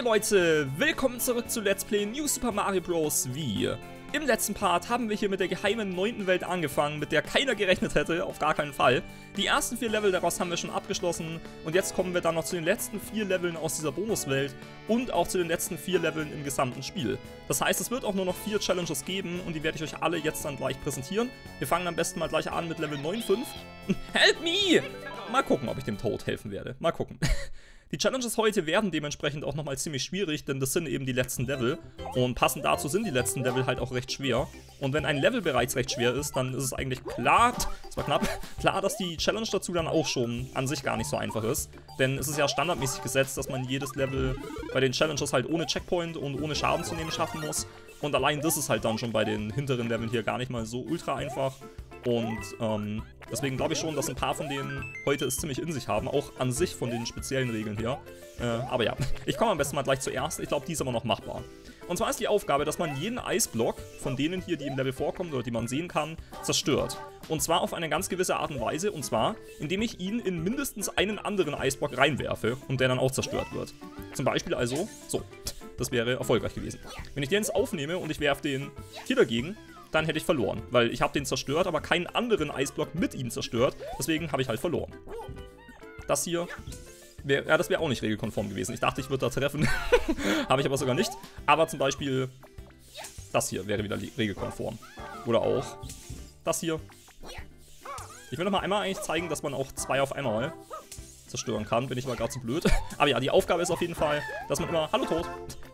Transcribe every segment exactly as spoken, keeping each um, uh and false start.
Hey Leute, willkommen zurück zu Let's Play New Super Mario Bros. Wii. Im letzten Part haben wir hier mit der geheimen neunten Welt angefangen, mit der keiner gerechnet hätte, auf gar keinen Fall. Die ersten vier Level daraus haben wir schon abgeschlossen und jetzt kommen wir dann noch zu den letzten vier Leveln aus dieser Bonuswelt und auch zu den letzten vier Leveln im gesamten Spiel. Das heißt, es wird auch nur noch vier Challenges geben und die werde ich euch alle jetzt dann gleich präsentieren. Wir fangen am besten mal gleich an mit Level neun Punkt fünf. Help me! Mal gucken, ob ich dem Toad helfen werde. Mal gucken. Die Challenges heute werden dementsprechend auch nochmal ziemlich schwierig, denn das sind eben die letzten Level. Und passend dazu sind die letzten Level halt auch recht schwer. Und wenn ein Level bereits recht schwer ist, dann ist es eigentlich klar, das war knapp, klar, dass die Challenge dazu dann auch schon an sich gar nicht so einfach ist. Denn es ist ja standardmäßig gesetzt, dass man jedes Level bei den Challenges halt ohne Checkpoint und ohne Schaden zu nehmen schaffen muss. Und allein das ist halt dann schon bei den hinteren Leveln hier gar nicht mal so ultra einfach. Und ähm, deswegen glaube ich schon, dass ein paar von denen heute es ziemlich in sich haben, auch an sich von den speziellen Regeln her. Äh, aber ja, ich komme am besten mal gleich zuerst. Ich glaube, die ist aber noch machbar. Und zwar ist die Aufgabe, dass man jeden Eisblock von denen hier, die im Level vorkommen oder die man sehen kann, zerstört. Und zwar auf eine ganz gewisse Art und Weise, und zwar, indem ich ihn in mindestens einen anderen Eisblock reinwerfe und der dann auch zerstört wird. Zum Beispiel also, so, das wäre erfolgreich gewesen. Wenn ich den jetzt aufnehme und ich werfe den hier dagegen, dann hätte ich verloren, weil ich habe den zerstört, aber keinen anderen Eisblock mit ihm zerstört, deswegen habe ich halt verloren. Das hier, wär, ja, das wäre auch nicht regelkonform gewesen. Ich dachte, ich würde da treffen, habe ich aber sogar nicht. Aber zum Beispiel, das hier wäre wieder regelkonform. Oder auch das hier. Ich will noch mal einmal eigentlich zeigen, dass man auch zwei auf einmal zerstören kann, bin ich aber gerade zu blöd. Aber ja, die Aufgabe ist auf jeden Fall, dass man immer, hallo Tod.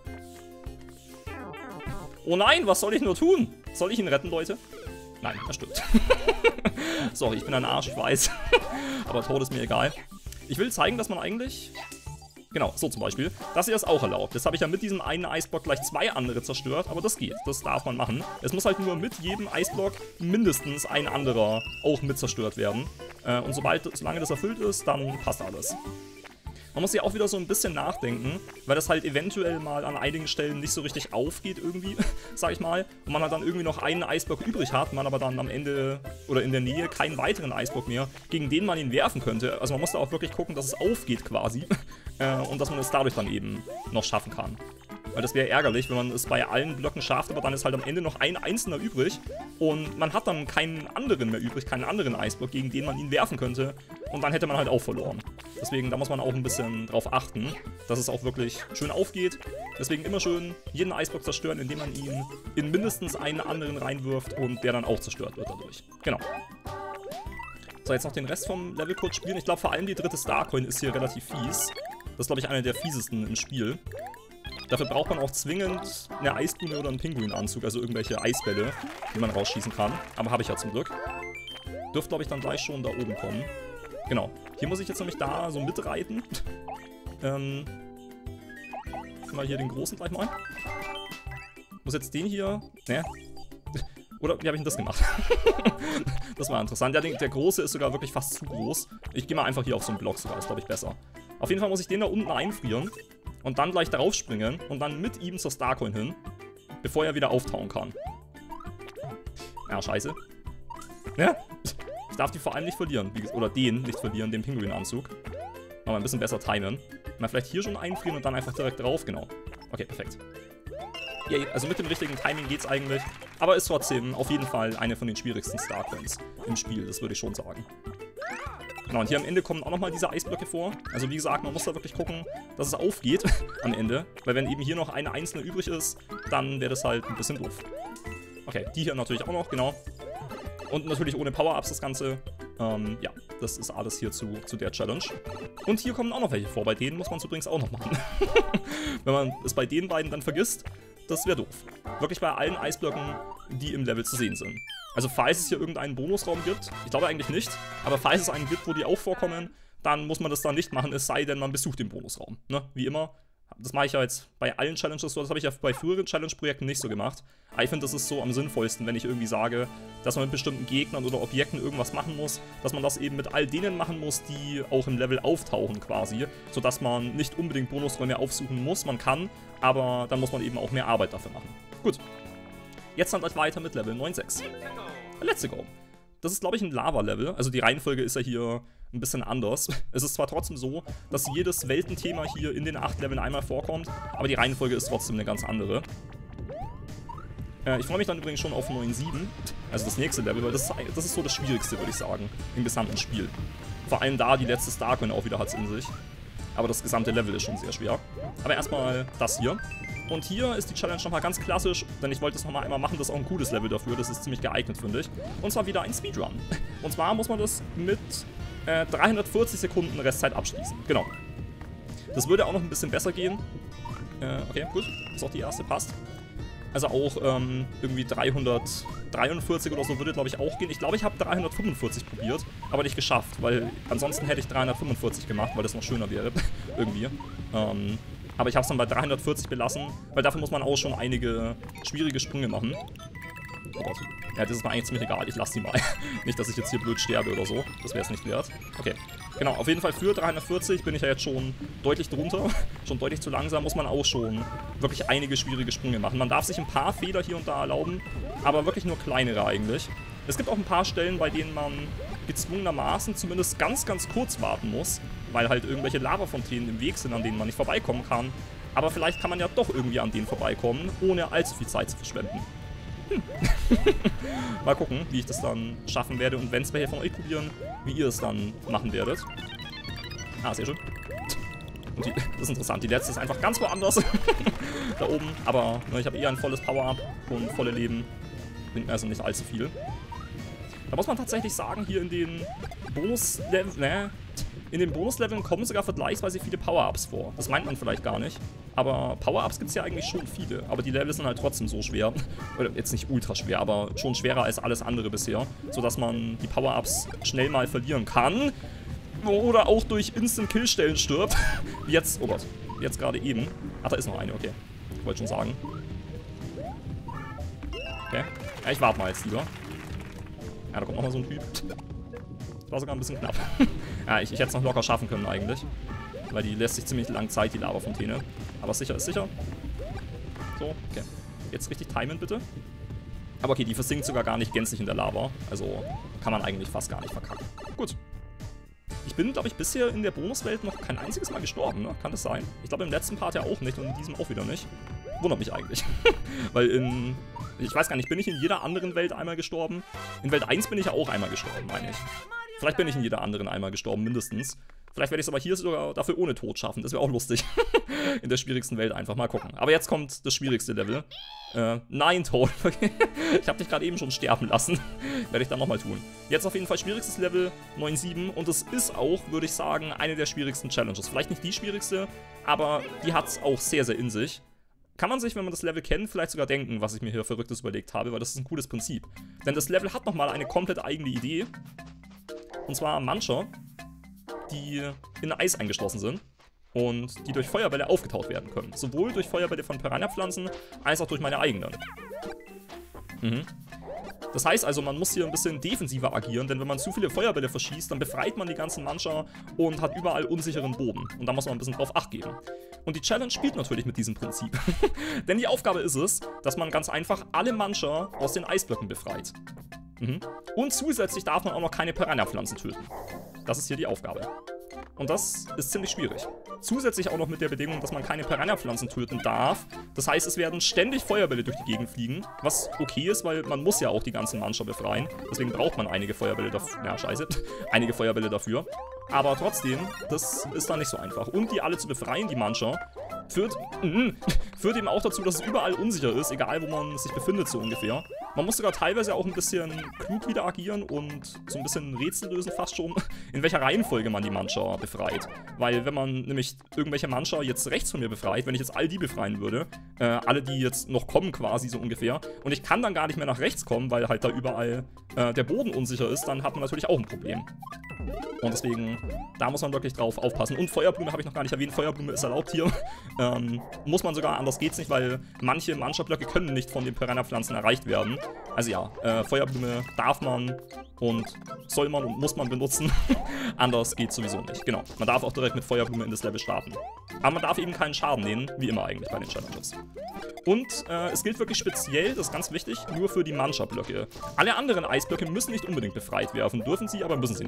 Oh nein, was soll ich nur tun? Soll ich ihn retten, Leute? Nein, er stirbt. Sorry, ich bin ein Arsch, ich weiß. Aber Tod ist mir egal. Ich will zeigen, dass man eigentlich... Genau, so zum Beispiel. Das hier ist auch erlaubt. Jetzt habe ich ja mit diesem einen Eisblock gleich zwei andere zerstört, aber das geht. Das darf man machen. Es muss halt nur mit jedem Eisblock mindestens ein anderer auch mit zerstört werden. Und sobald, solange das erfüllt ist, dann passt alles. Man muss ja auch wieder so ein bisschen nachdenken, weil das halt eventuell mal an einigen Stellen nicht so richtig aufgeht irgendwie, sag ich mal. Und man halt dann irgendwie noch einen Eisblock übrig hat, man aber dann am Ende oder in der Nähe keinen weiteren Eisblock mehr, gegen den man ihn werfen könnte. Also man muss da auch wirklich gucken, dass es aufgeht quasi äh, und dass man es dadurch dann eben noch schaffen kann. Weil das wäre ärgerlich, wenn man es bei allen Blöcken schafft, aber dann ist halt am Ende noch ein einzelner übrig und man hat dann keinen anderen mehr übrig, keinen anderen Eisblock, gegen den man ihn werfen könnte und dann hätte man halt auch verloren. Deswegen, da muss man auch ein bisschen drauf achten, dass es auch wirklich schön aufgeht. Deswegen immer schön jeden Eisblock zerstören, indem man ihn in mindestens einen anderen reinwirft und der dann auch zerstört wird dadurch. Genau. So, jetzt noch den Rest vom Level kurz spielen. Ich glaube, vor allem die dritte Starcoin ist hier relativ fies. Das ist, glaube ich, eine der fiesesten im Spiel. Dafür braucht man auch zwingend eine Eisblume oder einen Pinguinanzug, also irgendwelche Eisbälle, die man rausschießen kann. Aber habe ich ja zum Glück. Dürfte, glaube ich, dann gleich schon da oben kommen. Genau. Hier muss ich jetzt nämlich da so mitreiten. ähm. Mal hier den großen gleich mal. Muss jetzt den hier... Ne? Oder wie habe ich denn das gemacht? Das war interessant. Ja, der große ist sogar wirklich fast zu groß. Ich gehe mal einfach hier auf so einen Block sogar, das ist, glaube ich, besser. Auf jeden Fall muss ich den da unten einfrieren. Und dann gleich darauf springen und dann mit ihm zur Starcoin hin, bevor er wieder auftauen kann. Ja, scheiße. Ja, ich darf die vor allem nicht verlieren. Oder den nicht verlieren, den Pinguinanzug. Mal ein bisschen besser timen. Mal vielleicht hier schon einfrieren und dann einfach direkt drauf. Genau. Okay, perfekt. Yay, also mit dem richtigen Timing geht's eigentlich. Aber ist trotzdem auf jeden Fall eine von den schwierigsten Starcoins im Spiel. Das würde ich schon sagen. Genau, und hier am Ende kommen auch nochmal diese Eisblöcke vor. Also wie gesagt, man muss da wirklich gucken, dass es aufgeht am Ende. Weil wenn eben hier noch eine einzelne übrig ist, dann wäre das halt ein bisschen doof. Okay, die hier natürlich auch noch, genau. Und natürlich ohne Power-Ups das Ganze. Ähm, ja, das ist alles hier zu, zu der Challenge. Und hier kommen auch noch welche vor. Bei denen muss man es übrigens auch noch machen. Wenn man es bei den beiden dann vergisst, das wäre doof. Wirklich bei allen Eisblöcken, die im Level zu sehen sind. Also falls es hier irgendeinen Bonusraum gibt, ich glaube eigentlich nicht, aber falls es einen gibt, wo die auch vorkommen, dann muss man das dann nicht machen, es sei denn, man besucht den Bonusraum. Ne? Wie immer. Das mache ich ja jetzt bei allen Challenges so, das habe ich ja bei früheren Challenge-Projekten nicht so gemacht. Aber ich finde, das ist so am sinnvollsten, wenn ich irgendwie sage, dass man mit bestimmten Gegnern oder Objekten irgendwas machen muss, dass man das eben mit all denen machen muss, die auch im Level auftauchen quasi, sodass man nicht unbedingt Bonusräume aufsuchen muss, man kann, aber dann muss man eben auch mehr Arbeit dafür machen. Gut, jetzt dann gleich weiter mit Level neun Punkt sechs. Let's go. Das ist, glaube ich, ein Lava-Level, also die Reihenfolge ist ja hier ein bisschen anders. Es ist zwar trotzdem so, dass jedes Weltenthema hier in den acht Leveln einmal vorkommt, aber die Reihenfolge ist trotzdem eine ganz andere. Äh, ich freue mich dann übrigens schon auf neun sieben, also das nächste Level, weil das ist, das ist so das Schwierigste, würde ich sagen, im gesamten Spiel. Vor allem da die letzte Starcoin auch wieder hat es in sich. Aber das gesamte Level ist schon sehr schwer. Aber erstmal das hier. Und hier ist die Challenge nochmal ganz klassisch, denn ich wollte es nochmal einmal machen, das ist auch ein cooles Level dafür, das ist ziemlich geeignet, finde ich. Und zwar wieder ein Speedrun. Und zwar muss man das mit äh, dreihundertvierzig Sekunden Restzeit abschließen. Genau. Das würde auch noch ein bisschen besser gehen. Äh, okay, gut. Ist auch die erste, passt. Also auch ähm, irgendwie dreihundertdreiundvierzig oder so würde, glaube ich, auch gehen. Ich glaube, ich habe dreihundertfünfundvierzig probiert, aber nicht geschafft, weil ansonsten hätte ich dreihundertfünfundvierzig gemacht, weil das noch schöner wäre, irgendwie. Ähm, aber ich habe es dann bei dreihundertvierzig belassen, weil dafür muss man auch schon einige schwierige Sprünge machen. Oh Gott. Ja, das ist mir eigentlich ziemlich egal. Ich lasse die mal. Nicht, dass ich jetzt hier blöd sterbe oder so. Das wäre es nicht wert. Okay. Genau, auf jeden Fall für dreihundertvierzig bin ich ja jetzt schon deutlich drunter. Schon deutlich zu langsam. Muss man auch schon wirklich einige schwierige Sprünge machen. Man darf sich ein paar Fehler hier und da erlauben, aber wirklich nur kleinere eigentlich. Es gibt auch ein paar Stellen, bei denen man gezwungenermaßen zumindest ganz, ganz kurz warten muss, weil halt irgendwelche Lavafontänen im Weg sind, an denen man nicht vorbeikommen kann. Aber vielleicht kann man ja doch irgendwie an denen vorbeikommen, ohne allzu viel Zeit zu verschwenden. Hm. Mal gucken, wie ich das dann schaffen werde und wenn es welche von euch probieren, wie ihr es dann machen werdet. Ah, sehr schön. Und die, das ist interessant, die letzte ist einfach ganz woanders. Da oben, aber ne, ich habe eher ein volles Power-Up und volle Leben. Bringt mir also nicht allzu viel. Da muss man tatsächlich sagen, hier in den Bonus-Leveln, ne, in den Bonus-Leveln kommen sogar vergleichsweise viele Power-Ups vor. Das meint man vielleicht gar nicht. Aber Power-Ups gibt es ja eigentlich schon viele. Aber die Level sind halt trotzdem so schwer. Oder jetzt nicht ultra schwer, aber schon schwerer als alles andere bisher. Sodass man die Power-Ups schnell mal verlieren kann. Oder auch durch Instant-Kill-Stellen stirbt. Wie jetzt, oh Gott, jetzt gerade eben. Ach, da ist noch eine, okay. Ich wollte schon sagen. Okay. Ja, ich warte mal jetzt lieber. Ja, da kommt nochmal so ein Typ. Das war sogar ein bisschen knapp. Ja, ich, ich hätte es noch locker schaffen können eigentlich. Weil die lässt sich ziemlich lang Zeit, die Lavafontäne. Aber sicher ist sicher. So, okay. Jetzt richtig timen, bitte. Aber okay, die versinkt sogar gar nicht gänzlich in der Lava. Also kann man eigentlich fast gar nicht verkacken. Gut. Ich bin, glaube ich, bisher in der Bonuswelt noch kein einziges Mal gestorben, ne? Kann das sein? Ich glaube, im letzten Part ja auch nicht und in diesem auch wieder nicht. Wundert mich eigentlich. Weil in... Ich weiß gar nicht, bin ich in jeder anderen Welt einmal gestorben? In Welt eins bin ich ja auch einmal gestorben, meine ich. Vielleicht bin ich in jeder anderen einmal gestorben, mindestens. Vielleicht werde ich es aber hier sogar dafür ohne Tod schaffen. Das wäre auch lustig. In der schwierigsten Welt einfach. Mal gucken. Aber jetzt kommt das schwierigste Level. Äh, nein, Tod. Ich habe dich gerade eben schon sterben lassen. Werde ich dann nochmal tun. Jetzt auf jeden Fall schwierigstes Level, neun sieben. Und es ist auch, würde ich sagen, eine der schwierigsten Challenges. Vielleicht nicht die schwierigste, aber die hat es auch sehr, sehr in sich. Kann man sich, wenn man das Level kennt, vielleicht sogar denken, was ich mir hier Verrücktes überlegt habe, weil das ist ein cooles Prinzip. Denn das Level hat nochmal eine komplett eigene Idee. Und zwar Muncher, die in Eis eingeschlossen sind und die durch Feuerbälle aufgetaucht werden können. Sowohl durch Feuerbälle von Piranha-Pflanzen, als auch durch meine eigenen. Mhm. Das heißt also, man muss hier ein bisschen defensiver agieren, denn wenn man zu viele Feuerbälle verschießt, dann befreit man die ganzen Muncher und hat überall unsicheren Boden. Und da muss man ein bisschen drauf Acht geben. Und die Challenge spielt natürlich mit diesem Prinzip. Denn die Aufgabe ist es, dass man ganz einfach alle Muncher aus den Eisblöcken befreit. Mhm. Und zusätzlich darf man auch noch keine Piranha-Pflanzen töten. Das ist hier die Aufgabe. Und das ist ziemlich schwierig. Zusätzlich auch noch mit der Bedingung, dass man keine Piranha-Pflanzen töten darf. Das heißt, es werden ständig Feuerbälle durch die Gegend fliegen. Was okay ist, weil man muss ja auch die ganzen Muncher befreien. Deswegen braucht man einige Feuerbälle dafür. Ja, scheiße. Einige Feuerbälle dafür. Aber trotzdem, das ist dann nicht so einfach. Und die alle zu befreien, die Muncher, führt, mm, führt eben auch dazu, dass es überall unsicher ist, egal wo man sich befindet, so ungefähr. Man muss sogar teilweise auch ein bisschen klug wieder agieren und so ein bisschen Rätsel lösen fast schon, in welcher Reihenfolge man die Muncher befreit. Weil wenn man nämlich irgendwelche Muncher jetzt rechts von mir befreit, wenn ich jetzt all die befreien würde, äh, alle, die jetzt noch kommen quasi so ungefähr, und ich kann dann gar nicht mehr nach rechts kommen, weil halt da überall äh, der Boden unsicher ist, dann hat man natürlich auch ein Problem. Und deswegen, da muss man wirklich drauf aufpassen. Und Feuerblume habe ich noch gar nicht erwähnt. Feuerblume ist erlaubt hier. Ähm, muss man sogar, anders geht's nicht, weil manche Muncher-Blöcke können nicht von den Piranha-Pflanzen erreicht werden. Also ja, äh, Feuerblume darf man und soll man und muss man benutzen. Anders geht's sowieso nicht. Genau, man darf auch direkt mit Feuerblume in das Level starten. Aber man darf eben keinen Schaden nehmen, wie immer eigentlich bei den Challenges. Und äh, es gilt wirklich speziell, das ist ganz wichtig, nur für die Muncher-Blöcke. Alle anderen Eisblöcke müssen nicht unbedingt befreit werden, dürfen sie, aber müssen sie nicht. Hier sind ja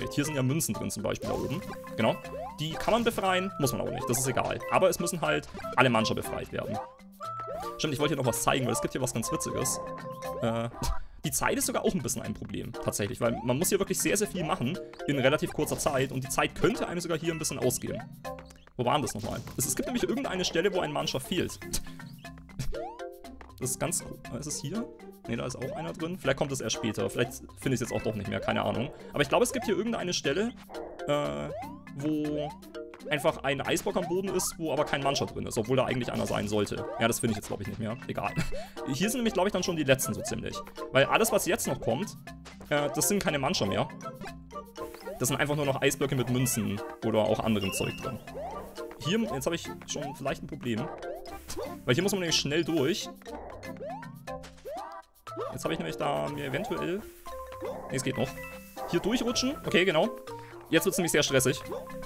Münzen drin, zum Beispiel da oben. Genau. Die kann man befreien, muss man auch nicht, das ist egal. Aber es müssen halt alle Mancher befreit werden. Stimmt, ich wollte hier noch was zeigen, weil es gibt hier was ganz Witziges. Äh, die Zeit ist sogar auch ein bisschen ein Problem, tatsächlich. Weil man muss hier wirklich sehr, sehr viel machen in relativ kurzer Zeit. Und die Zeit könnte einem sogar hier ein bisschen ausgehen. Wo war denn das nochmal? Es, es gibt nämlich irgendeine Stelle, wo ein Mancher fehlt. Das ist ganz cool. Ist es hier? Ne, da ist auch einer drin. Vielleicht kommt es erst später. Vielleicht finde ich es jetzt auch doch nicht mehr. Keine Ahnung. Aber ich glaube, es gibt hier irgendeine Stelle, äh, wo einfach ein Eisblock am Boden ist, wo aber kein Mancher drin ist. Obwohl da eigentlich einer sein sollte. Ja, das finde ich jetzt, glaube ich, nicht mehr. Egal. Hier sind nämlich, glaube ich, dann schon die letzten so ziemlich. Weil alles, was jetzt noch kommt, äh, das sind keine Mancher mehr. Das sind einfach nur noch Eisblöcke mit Münzen oder auch anderem Zeug drin. Hier, jetzt habe ich schon vielleicht ein Problem. Weil hier muss man nämlich schnell durch. Jetzt habe ich nämlich da mir eventuell... Ne, es geht noch. Hier durchrutschen. Okay, genau. Jetzt wird es nämlich sehr stressig.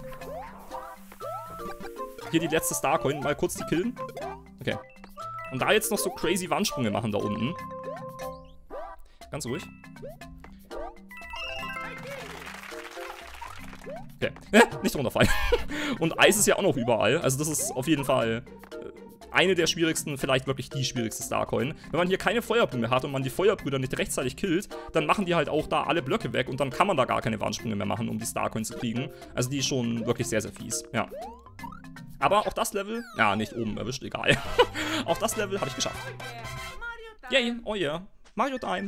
Hier die letzte Starcoin. Mal kurz die killen. Okay. Und da jetzt noch so crazy Wandsprünge machen da unten. Ganz ruhig. Okay. Äh, nicht runterfallen. Und Eis ist ja auch noch überall. Also das ist auf jeden Fall eine der schwierigsten, vielleicht wirklich die schwierigste Starcoin. Wenn man hier keine Feuerblume hat und man die Feuerbrüder nicht rechtzeitig killt, dann machen die halt auch da alle Blöcke weg und dann kann man da gar keine Wandsprünge mehr machen, um die Starcoin zu kriegen. Also die ist schon wirklich sehr, sehr fies. Ja. Aber auch das Level, ja, nicht oben erwischt, egal. Auch das Level habe ich geschafft. Yay, oh yeah. Mario Time.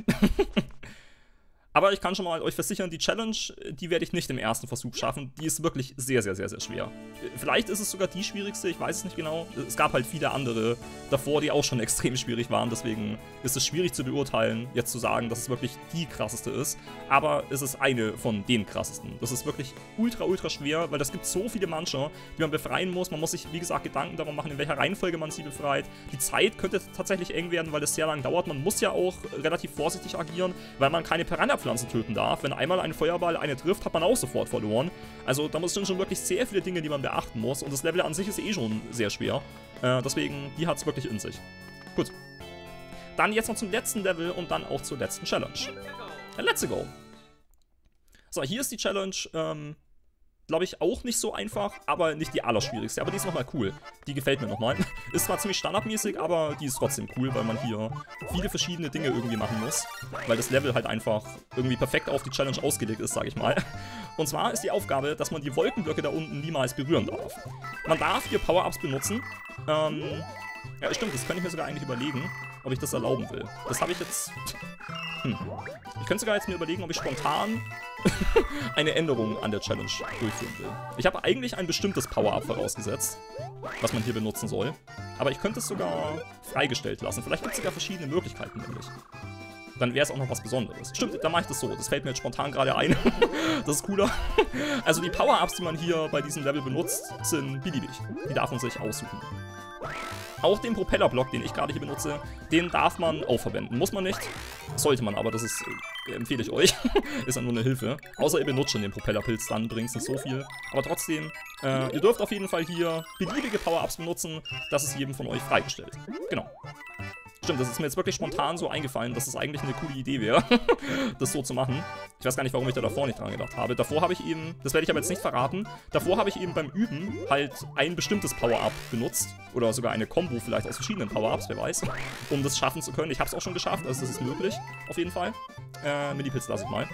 Aber ich kann schon mal euch versichern, die Challenge, die werde ich nicht im ersten Versuch schaffen. Die ist wirklich sehr, sehr, sehr, sehr schwer. Vielleicht ist es sogar die schwierigste, ich weiß es nicht genau. Es gab halt viele andere davor, die auch schon extrem schwierig waren. Deswegen ist es schwierig zu beurteilen, jetzt zu sagen, dass es wirklich die krasseste ist. Aber es ist eine von den krassesten. Das ist wirklich ultra, ultra schwer, weil es gibt so viele Mancher, die man befreien muss. Man muss sich, wie gesagt, Gedanken darum machen, in welcher Reihenfolge man sie befreit. Die Zeit könnte tatsächlich eng werden, weil es sehr lang dauert. Man muss ja auch relativ vorsichtig agieren, weil man keine Piranha Pflanzen töten darf. Wenn einmal ein Feuerball eine trifft, hat man auch sofort verloren. Also da sind schon wirklich sehr viele Dinge, die man beachten muss. Und das Level an sich ist eh schon sehr schwer. Äh, deswegen, die hat es wirklich in sich. Gut. Dann jetzt noch zum letzten Level und dann auch zur letzten Challenge. Let's go. So, hier ist die Challenge, ähm, glaube ich, auch nicht so einfach, aber nicht die allerschwierigste. Aber die ist nochmal cool. Die gefällt mir nochmal. Ist zwar ziemlich standardmäßig, aber die ist trotzdem cool, weil man hier viele verschiedene Dinge irgendwie machen muss. Weil das Level halt einfach irgendwie perfekt auf die Challenge ausgelegt ist, sage ich mal. Und zwar ist die Aufgabe, dass man die Wolkenblöcke da unten niemals berühren darf. Man darf hier Power-Ups benutzen. Ähm, ja, stimmt, das könnte ich mir sogar eigentlich überlegen, ob ich das erlauben will. Das habe ich jetzt... Hm. Ich könnte sogar jetzt mir überlegen, ob ich spontan eine Änderung an der Challenge durchführen will. Ich habe eigentlich ein bestimmtes Power-Up vorausgesetzt, was man hier benutzen soll. Aber ich könnte es sogar freigestellt lassen. Vielleicht gibt es sogar verschiedene Möglichkeiten nämlich. Dann wäre es auch noch was Besonderes. Stimmt, dann mache ich das so. Das fällt mir jetzt spontan gerade ein. Das ist cooler. Also die Power-Ups, die man hier bei diesem Level benutzt, sind beliebig. Die darf man sich aussuchen. Auch den Propellerblock, den ich gerade hier benutze, den darf man auch verwenden. Muss man nicht, sollte man aber, das ist, äh, empfehle ich euch. Ist ja nur eine Hilfe. Außer ihr benutzt schon den Propellerpilz, dann bringt es nicht so viel. Aber trotzdem, äh, ihr dürft auf jeden Fall hier beliebige Power-Ups benutzen. Das ist jedem von euch freigestellt. Genau. Stimmt, das ist mir jetzt wirklich spontan so eingefallen, dass es eigentlich eine coole Idee wäre, das so zu machen. Ich weiß gar nicht, warum ich da davor nicht dran gedacht habe. Davor habe ich eben, das werde ich aber jetzt nicht verraten, davor habe ich eben beim Üben halt ein bestimmtes Power-Up benutzt. Oder sogar eine Combo vielleicht aus verschiedenen Power-Ups, wer weiß. Um das schaffen zu können. Ich habe es auch schon geschafft, also das ist möglich, auf jeden Fall. Äh, Mini-Pilz lasse ich mal.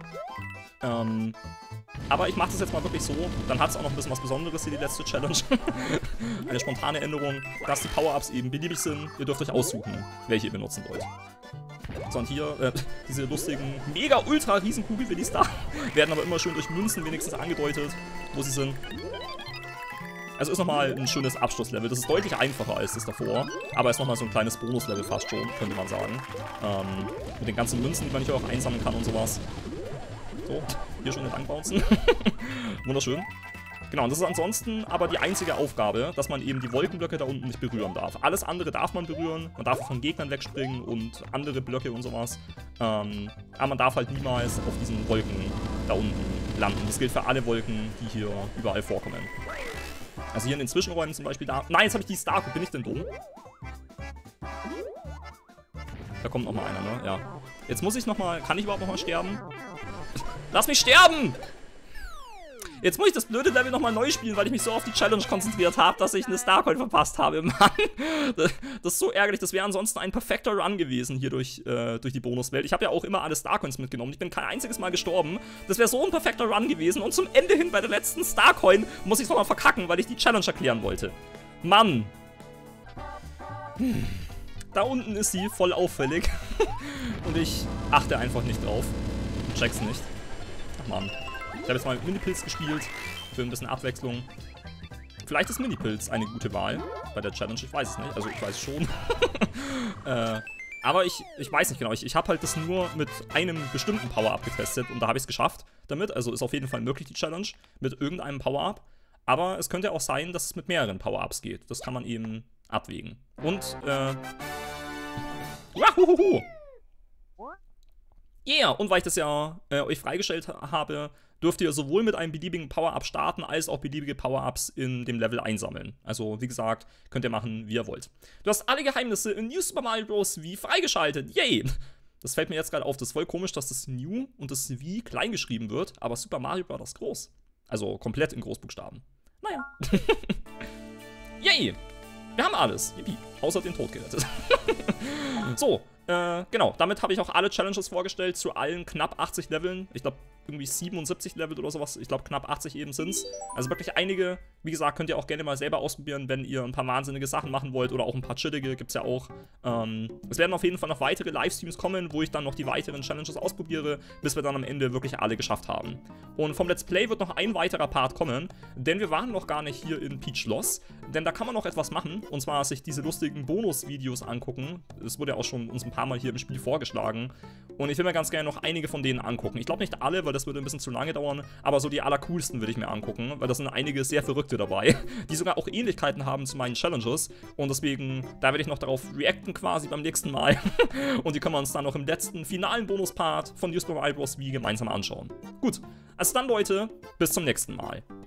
Ähm... Aber ich mache das jetzt mal wirklich so, dann hat es auch noch ein bisschen was Besonderes hier, die letzte Challenge. Eine spontane Änderung, dass die Power-Ups eben beliebig sind. Ihr dürft euch aussuchen, welche ihr benutzen wollt. So, und hier, äh, diese lustigen, mega ultra riesen Kugelwillis da, werden aber immer schön durch Münzen wenigstens angedeutet, wo sie sind. Also ist nochmal ein schönes Abschlusslevel. Das ist deutlich einfacher als das davor, aber ist nochmal so ein kleines Bonuslevel fast schon, könnte man sagen. Ähm, mit den ganzen Münzen, die man hier auch einsammeln kann und sowas. So, hier schon entlang bouncen. Wunderschön. Genau, und das ist ansonsten aber die einzige Aufgabe, dass man eben die Wolkenblöcke da unten nicht berühren darf. Alles andere darf man berühren, man darf von Gegnern wegspringen und andere Blöcke und sowas. Ähm, aber man darf halt niemals auf diesen Wolken da unten landen. Das gilt für alle Wolken, die hier überall vorkommen. Also hier in den Zwischenräumen zum Beispiel da... Nein, jetzt habe ich die Star... Bin ich denn dumm? Da kommt nochmal einer, ne? Ja. Jetzt muss ich nochmal... Kann ich überhaupt nochmal sterben? Lass mich sterben! Jetzt muss ich das blöde Level nochmal neu spielen, weil ich mich so auf die Challenge konzentriert habe, dass ich eine Starcoin verpasst habe. Mann, das ist so ärgerlich. Das wäre ansonsten ein perfekter Run gewesen hier durch, äh, durch die Bonuswelt. Ich habe ja auch immer alle Starcoins mitgenommen. Ich bin kein einziges Mal gestorben. Das wäre so ein perfekter Run gewesen. Und zum Ende hin bei der letzten Starcoin muss ich es nochmal verkacken, weil ich die Challenge erklären wollte. Mann. Hm. Da unten ist sie voll auffällig. Und ich achte einfach nicht drauf. Check's nicht. Ach Mann. Ich habe jetzt mal mit Minipilz gespielt. Für ein bisschen Abwechslung. Vielleicht ist Minipilz eine gute Wahl bei der Challenge. Ich weiß es nicht. Also ich weiß schon. äh, aber ich, ich weiß nicht genau. Ich, ich habe halt das nur mit einem bestimmten Power-Up getestet. Und da habe ich es geschafft damit. Also ist auf jeden Fall möglich die Challenge. Mit irgendeinem Power-Up. Aber es könnte auch sein, dass es mit mehreren Power-Ups geht. Das kann man eben abwägen. Und, äh... Wahuhuhu! Yeah, und weil ich das ja äh, euch freigestellt habe, dürft ihr sowohl mit einem beliebigen Power-Up starten, als auch beliebige Power-Ups in dem Level einsammeln. Also, wie gesagt, könnt ihr machen, wie ihr wollt. Du hast alle Geheimnisse in New Super Mario Bros. Wii freigeschaltet. Yay! Das fällt mir jetzt gerade auf. Das ist voll komisch, dass das New und das Wii klein geschrieben wird, aber Super Mario Bros. Groß. Also, komplett in Großbuchstaben. Naja. Yay! Wir haben alles. Yippie. Außer den Tod gerettet. So, äh, genau. Damit habe ich auch alle Challenges vorgestellt zu allen knapp achtzig Leveln. Ich glaube, irgendwie siebenundsiebzig Level oder sowas. Ich glaube, knapp achtzig eben sind's. Also wirklich einige. Wie gesagt, könnt ihr auch gerne mal selber ausprobieren, wenn ihr ein paar wahnsinnige Sachen machen wollt oder auch ein paar chillige. Gibt's ja auch. Ähm, es werden auf jeden Fall noch weitere Livestreams kommen, wo ich dann noch die weiteren Challenges ausprobiere, bis wir dann am Ende wirklich alle geschafft haben. Und vom Let's Play wird noch ein weiterer Part kommen, denn wir waren noch gar nicht hier in Peach Loss. Denn da kann man noch etwas machen, und zwar sich diese lustigen Bonus-Videos angucken. Es wurde ja auch schon uns ein paar Mal hier im Spiel vorgeschlagen. Und ich will mir ganz gerne noch einige von denen angucken. Ich glaube nicht alle, weil das würde ein bisschen zu lange dauern, aber so die allercoolsten will ich mir angucken, weil da sind einige sehr verrückte dabei, die sogar auch Ähnlichkeiten haben zu meinen Challenges. Und deswegen, da werde ich noch darauf reacten quasi beim nächsten Mal. Und die können wir uns dann noch im letzten, finalen Bonus-Part von New Super Mario Bros. Wii gemeinsam anschauen. Gut, also dann Leute, bis zum nächsten Mal.